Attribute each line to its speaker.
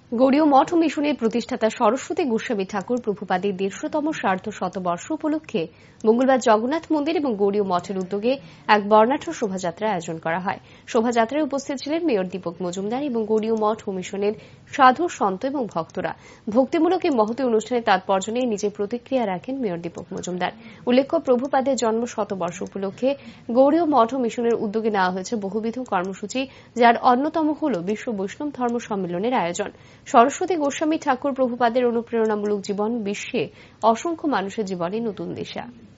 Speaker 1: গৌড়ীয় মঠ ও মিশনের প্রতিষ্ঠাতা সরস্বতী গোস্বামী ঠাকুর প্রভুপাদের ১৫০তম সার্ধ শতবর্ষ উপলক্ষে মঙ্গলবার জগন্নাথ মন্দির এবং গৌড়ীয় মঠের উদ্যোগে এক বর্ণাঢ্য শোভাযাত্রার আয়োজন করা হয়। শোভাযাত্রায় উপস্থিত ছিলেন মেয়র দীপক মজুমদার এবং গৌড়ীয় মঠ ও মিশনের সাধু সন্ত এবং ভক্তরা। ভক্তিমূলক এই মহতী অনুষ্ঠানে তাৎপর্য নিয়ে নিজের প্রতিক্রিয়া রাখেন মেয়র দীপক মজুমদার। উল্লেখ্য, প্রভুপাদের জন্ম শতবর্ষ উপলক্ষে গৌড়ীয় মঠ ও মিশনের উদ্যোগে নেওয়া হয়েছে বহুবিধ কর্মসূচি, যার অন্যতম হল বিশ্ব বৈষ্ণব ধর্ম সম্মেলনের আয়োজন। সরস্বতী গোস্বামী ঠাকুর প্রভুপাদের অনুপ্রেরণামূলক জীবন বিশ্বে অসংখ্য মানুষের জীবনে নতুন দিশা।